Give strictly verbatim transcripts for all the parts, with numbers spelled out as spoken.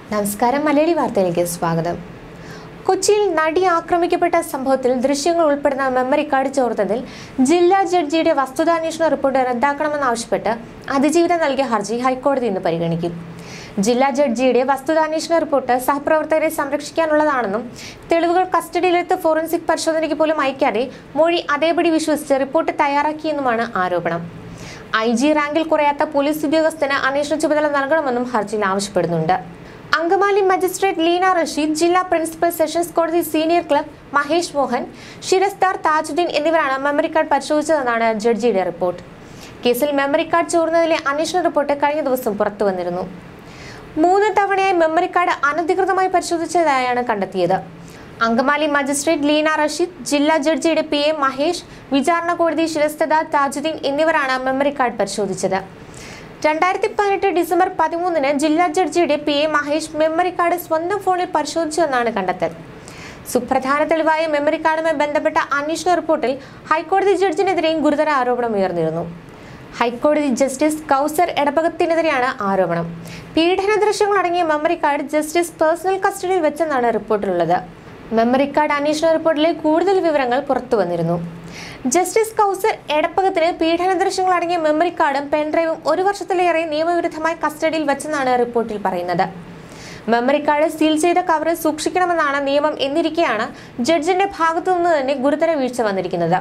നമസ്കാരം മലയാളി വാർത്തയിലേക്ക് സ്വാഗതം. കൊച്ചിയിൽ നടി ആക്രമിക്കപ്പെട്ട സംഭവത്തിൽ ദൃശ്യങ്ങൾ ഉൾപ്പെടുന്ന മെമ്മറി കാർഡ് ചോർന്നതിൽ ജില്ലാ ജഡ്ജിയുടെ വസ്തുതാന്വേഷണ റിപ്പോർട്ട് റദ്ദാക്കണമെന്നാവശ്യപ്പെട്ട് അതിജീവിത നൽകിയ ഹർജി ഹൈക്കോടതി ഇന്ന് പരിഗണിക്കും. ജില്ലാ ജഡ്ജിയുടെ വസ്തുതാന്വേഷണ റിപ്പോർട്ട് സഹപ്രവർത്തകരെ സംരക്ഷിക്കാനുള്ളതാണെന്നും തെളിവുകൾ കസ്റ്റഡിയിലെടുത്ത് ഫോറൻസിക് പരിശോധനയ്ക്ക് പോലും അയക്കാതെ മൊഴി അതേപടി വിശ്വസിച്ച് റിപ്പോർട്ട് തയ്യാറാക്കിയെന്നുമാണ് ആരോപണം. ഐ ജി റാങ്കിൽ കുറയാത്ത പോലീസ് ഉദ്യോഗസ്ഥന് അന്വേഷണ ചുമതല നൽകണമെന്നും ഹർജിയിൽ ആവശ്യപ്പെടുന്നുണ്ട്. അങ്കമാലി മജിസ്ട്രേറ്റ് ലീന റഷീദ്, ജില്ലാ പ്രിൻസിപ്പൽ സെഷൻസ് കോടതി സീനിയർ ക്ലർക്ക് മഹേഷ് മോഹൻ, ശിരസ്ദാർ താജുദ്ദീൻ എന്നിവരാണ് മെമ്മറി കാർഡ് പരിശോധിച്ചതെന്നാണ് ജഡ്ജിയുടെ റിപ്പോർട്ട്. കേസിൽ മെമ്മറി കാർഡ് ചോർന്നതിലെ അന്വേഷണ റിപ്പോർട്ട് കഴിഞ്ഞ ദിവസം പുറത്തു വന്നിരുന്നു. മൂന്ന് തവണയായി മെമ്മറി കാർഡ് അനധികൃതമായി പരിശോധിച്ചതായാണ് കണ്ടെത്തിയത്. അങ്കമാലി മജിസ്ട്രേറ്റ് ലീന റഷീദ്, ജില്ലാ ജഡ്ജിയുടെ പി എ മഹേഷ്, വിചാരണ കോടതി ശിരസ്ദാർ താജുദ്ദീൻ എന്നിവരാണ് മെമ്മറി കാർഡ് പരിശോധിച്ചത്. രണ്ടായിരത്തി പതിനെട്ട് ഡിസംബർ പതിമൂന്നിന് ജില്ലാ ജഡ്ജിയുടെ P A Mahesh memory card സ്വന്തം ഫോണിൽ പരിശോധിച്ചുവെന്നാണ് കണ്ടെത്തൽ. സുപ്രധാന തെളിവായ മെമ്മറി കാർഡുമായി ബന്ധപ്പെട്ട അന്വേഷണ റിപ്പോർട്ടിൽ ഹൈക്കോടതി ജഡ്ജിനെതിരെയും ഗുരുതര ആരോപണം ഉയർന്നിരുന്നു. ഹൈക്കോടതി ജസ്റ്റിസ് കൗസർ എടപ്പകത്തിനെതിരെയാണ് ആരോപണം. പീഡന ദൃശ്യങ്ങൾ അടങ്ങിയ മെമ്മറി കാർഡ് ജസ്റ്റിസ് പേഴ്സണൽ കസ്റ്റഡിയിൽ വെച്ചെന്നാണ് റിപ്പോർട്ടിലുള്ളത്. മെമ്മറി കാർഡ് അന്വേഷണ റിപ്പോർട്ടിലെ കൂടുതൽ വിവരങ്ങൾ പുറത്തു വന്നിരുന്നു. ജസ്റ്റിസ് കൗസർ എടപ്പകത്തിന് പീഡന ദൃശ്യങ്ങൾ അടങ്ങിയ മെമ്മറി കാർഡും പെൻഡ്രൈവും ഒരു വർഷത്തിലേറെ നിയമവിരുദ്ധമായി കസ്റ്റഡിയിൽ വെച്ചെന്നാണ് റിപ്പോർട്ടിൽ പറയുന്നത്. മെമ്മറി കാർഡ് സീൽ ചെയ്ത കവറിൽ സൂക്ഷിക്കണമെന്നാണ് നിയമം എന്നിരിക്കെയാണ് ജഡ്ജിന്റെ ഭാഗത്തു നിന്ന് തന്നെ ഗുരുതര വീഴ്ച വന്നിരിക്കുന്നത്.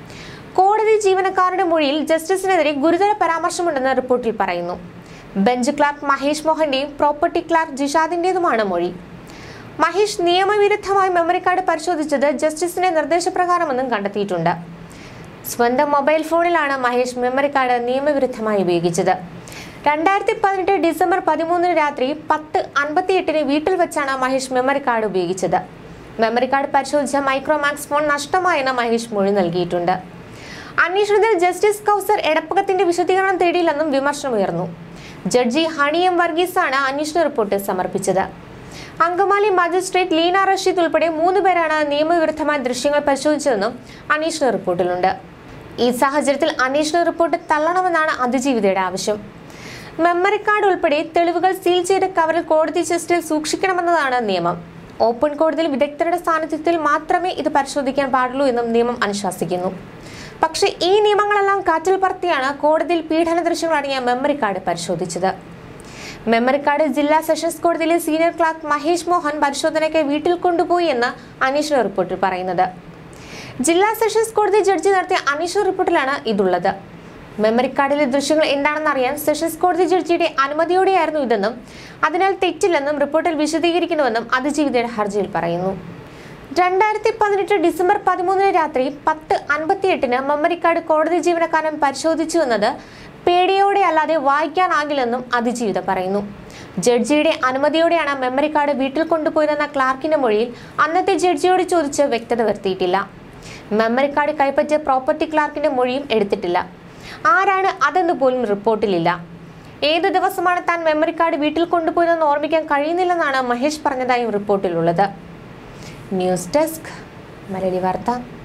കോടതി ജീവനക്കാരുടെ മൊഴിയിൽ ജസ്റ്റിസിനെതിരെ ഗുരുതര പരാമർശമുണ്ടെന്ന് റിപ്പോർട്ടിൽ പറയുന്നു. ബെഞ്ച് ക്ലാർക്ക് മഹേഷ് മോഹന്റെയും പ്രോപ്പർട്ടി ക്ലാർക്ക് ജിഷാദിന്റേതുമാണ് മൊഴി. മഹേഷ് നിയമവിരുദ്ധമായി മെമ്മറി കാർഡ് പരിശോധിച്ചത് ജസ്റ്റിസിന്റെ നിർദ്ദേശപ്രകാരമെന്നും കണ്ടെത്തിയിട്ടുണ്ട്. സ്വന്തം മൊബൈൽ ഫോണിലാണ് മഹേഷ് മെമ്മറി കാർഡ് നിയമവിരുദ്ധമായി ഉപയോഗിച്ചത്. രണ്ടായിരത്തി പതിനെട്ട് ഡിസംബർ പതിമൂന്നിന് രാത്രി പത്ത് അൻപത്തി എട്ടിന് വീട്ടിൽ വെച്ചാണ് മഹേഷ് മെമ്മറി കാർഡ് ഉപയോഗിച്ചത്. മെമ്മറി കാർഡ് പരിശോധിച്ച മൈക്രോമാക്സ് ഫോൺ നഷ്ടമായെന്ന് മഹേഷ് മൊഴി നൽകിയിട്ടുണ്ട്. അന്വേഷണത്തിൽ ജസ്റ്റിസ് കൗസർ എടപ്പകത്തിന്റെ വിശദീകരണം തേടിയില്ലെന്നും വിമർശനമുയർന്നു. ജഡ്ജി ഹണി എം വർഗീസാണ് അന്വേഷണ റിപ്പോർട്ട് സമർപ്പിച്ചത്. അങ്കമാലി മജിസ്ട്രേറ്റ് ലീന റഷീദ് ഉൾപ്പെടെ മൂന്ന് പേരാണ് നിയമവിരുദ്ധമായ ദൃശ്യങ്ങൾ പരിശോധിച്ചതെന്നും അന്വേഷണ റിപ്പോർട്ടിലുണ്ട്. ഈ സാഹചര്യത്തിൽ അന്വേഷണ റിപ്പോർട്ട് തള്ളണമെന്നാണ് അതിജീവിതയുടെ ആവശ്യം. മെമ്മറി കാർഡ് ഉൾപ്പെടെ തെളിവുകൾ സീൽ ചെയ്ത കവറിൽ കോടതി ചെസ്റ്റിൽ സൂക്ഷിക്കണമെന്നതാണ് നിയമം. ഓപ്പൺ കോടതിയിൽ വിദഗ്ധരുടെ സാന്നിധ്യത്തിൽ മാത്രമേ ഇത് പരിശോധിക്കാൻ പാടുള്ളൂ എന്നും നിയമം അനുശാസിക്കുന്നു. പക്ഷേ ഈ നിയമങ്ങളെല്ലാം കാറ്റിൽ പറത്തിയാണ് കോടതിയിൽ പീഡന ദൃശ്യങ്ങൾ അടങ്ങിയ മെമ്മറി കാർഡ് പരിശോധിച്ചത്. മെമ്മറി കാർഡ് ജില്ലാ സെഷൻസ് കോടതിയിലെ സീനിയർ ക്ലാർക്ക് മഹേഷ് മോഹൻ പരിശോധനയ്ക്ക് വീട്ടിൽ കൊണ്ടുപോയി എന്ന് അന്വേഷണ റിപ്പോർട്ടിൽ പറയുന്നത്. ജില്ലാ സെഷൻസ് കോടതി ജഡ്ജി നടത്തിയ അന്വേഷണ റിപ്പോർട്ടിലാണ് ഇതുള്ളത്. മെമ്മറി കാർഡിലെ ദൃശ്യങ്ങൾ എന്താണെന്ന് അറിയാൻ സെഷൻസ് കോടതി ജഡ്ജിയുടെ അനുമതിയോടെയായിരുന്നു ഇതെന്നും അതിനാൽ തെറ്റില്ലെന്നും റിപ്പോർട്ടിൽ വിശദീകരിക്കുന്നുവെന്നും അതിജീവിതയുടെ ഹർജിയിൽ പറയുന്നു. രണ്ടായിരത്തി പതിനെട്ട് ഡിസംബർ പതിമൂന്നിന് രാത്രി പത്ത് അൻപത്തി എട്ടിന് മെമ്മറി കാർഡ് കോടതി ജീവനക്കാരൻ പരിശോധിച്ചു എന്നത് പേടിയോടെ അല്ലാതെ വായിക്കാനാകില്ലെന്നും അതിജീവിത പറയുന്നു. ജഡ്ജിയുടെ അനുമതിയോടെയാണ് മെമ്മറി കാർഡ് വീട്ടിൽ കൊണ്ടുപോയതെന്ന ക്ലാർക്കിന്റെ മൊഴിയിൽ അന്നത്തെ ജഡ്ജിയോട് ചോദിച്ച് വ്യക്തത വരുത്തിയിട്ടില്ല. മെമ്മറി കാർഡ് കൈപ്പറ്റിയ പ്രോപ്പർട്ടി ക്ലാർക്കിന്റെ മൊഴിയും എടുത്തിട്ടില്ല. ആരാണ് അതെന്ന് പോലും റിപ്പോർട്ടിലില്ല. ഏതു ദിവസമാണ് താൻ മെമ്മറി കാർഡ് വീട്ടിൽ കൊണ്ടുപോയതെന്ന് ഓർമ്മിക്കാൻ കഴിയുന്നില്ലെന്നാണ് മഹേഷ് പറഞ്ഞതായും റിപ്പോർട്ടിലുള്ളത്. ന്യൂസ് ഡെസ്ക് മലയാളി വാർത്ത.